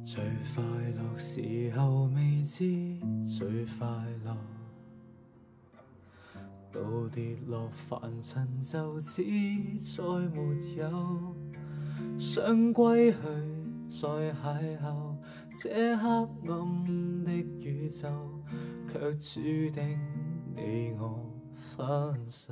最快樂時候未知最快樂，到跌落凡塵就此再沒有，想歸去再邂逅這黑暗的宇宙，卻注定你我分手。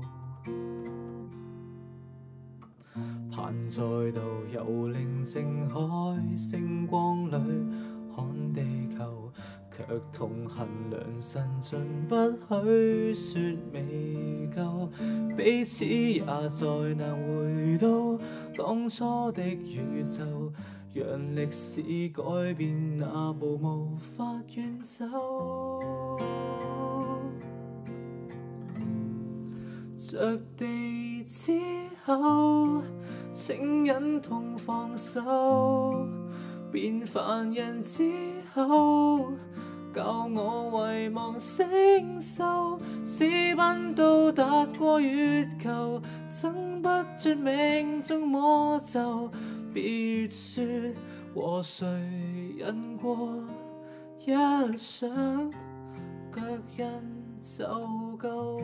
盼再度遊靈靜海星光裏看地球，卻痛恨良辰盡不許說未夠，彼此也再難回到當初的宇宙，讓歷史改變那步無法遠走。着地之後，請忍痛放手，變凡人之後，教我遺忘星宿，私奔到達過月球，爭不絕命中魔咒，別說和誰忍過一想，腳印就夠。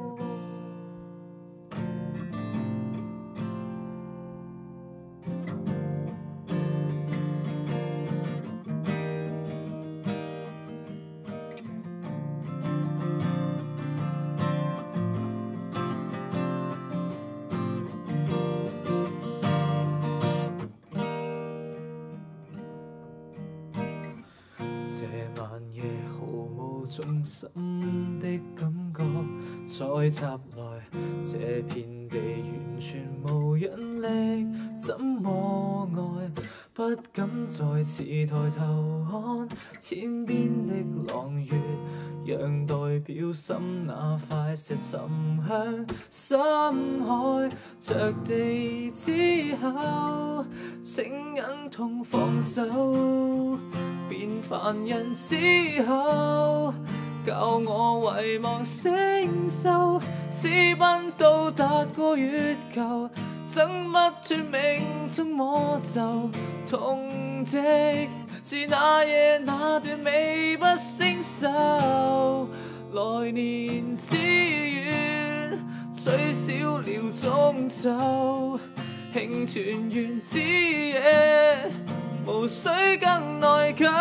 這晚夜毫無重心的感覺，再襲來這片地完全無引力，怎麼愛？不敢再次抬頭看天邊的朗月，讓代表心那塊石沉向深海。着地之後，請忍痛放手，變凡人之後，教我遺忘星宿，私奔到達過月球，爭不脫命中魔咒，痛的是那夜那段美不勝收，來年之願取消了終奏，慶團圓之夜無需更內疚，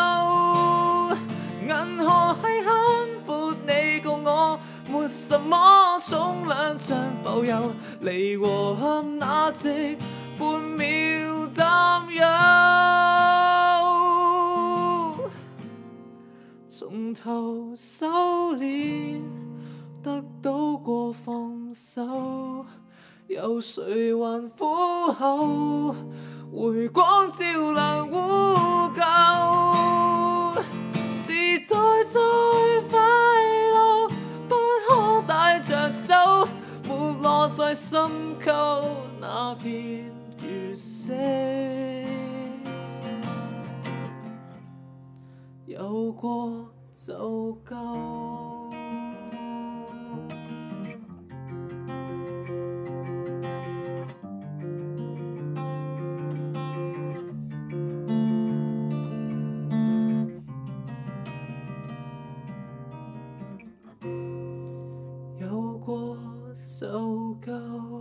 銀河系很闊，你共我沒什麼重量像浮游，離和合那值半秒擔憂，從頭修煉得到過放手，有誰還苦候？回光照亮污垢，時代在快樂，不可帶着走，沒落在深溝那片月色，有過就夠。有過就夠。